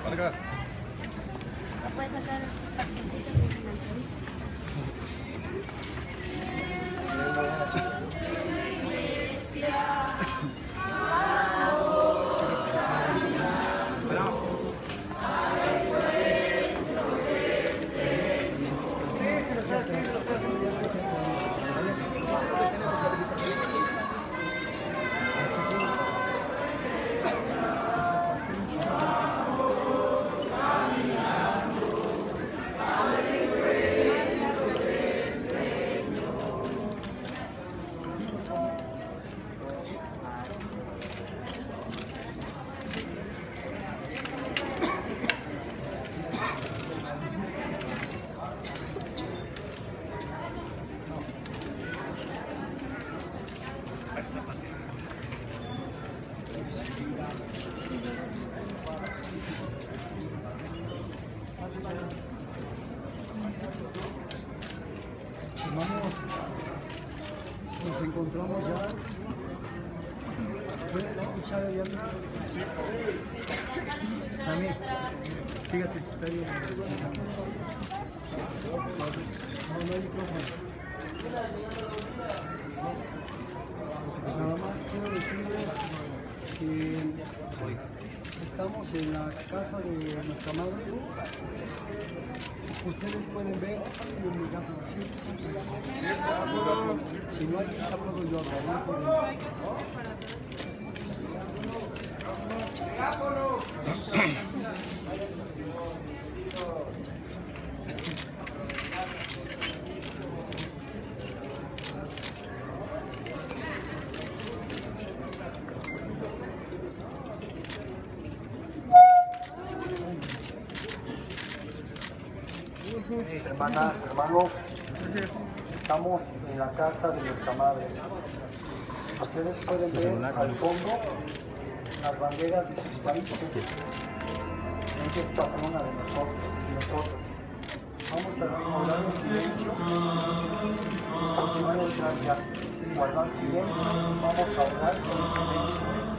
Vargas. ¿La puedes sacar paquetitos en la entrevista? Vamos, nos encontramos ya. ¿Pueden escuchar allá? Sí. Sammy, fíjate si está bien. No hay micrófono. Pues nada más quiero decirles que estamos en la casa de nuestra madre. Ustedes pueden ver un micrófono así. Si no hay esa puedo yo hablar. Hermana, hermano, estamos en la casa de nuestra madre. Ustedes pueden ver al fondo las banderas de sus países. Ella es patrona de nosotros. Vamos a guardar en silencio. Continuar el ya. Guardar silencio. Vamos a orar en silencio.